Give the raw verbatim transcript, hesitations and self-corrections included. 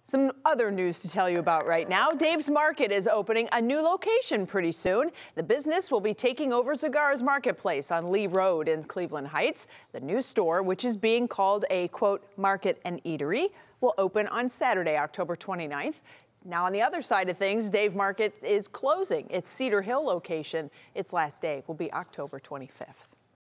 Some other news to tell you about right now. Dave's Market is opening a new location pretty soon. The business will be taking over Zagara's Marketplace on Lee Road in Cleveland Heights. The new store, which is being called a, quote, market and eatery, will open on Saturday, October twenty-ninth. Now, on the other side of things, Dave Market is closing its Cedar Hill location. Its last day will be October twenty-fifth.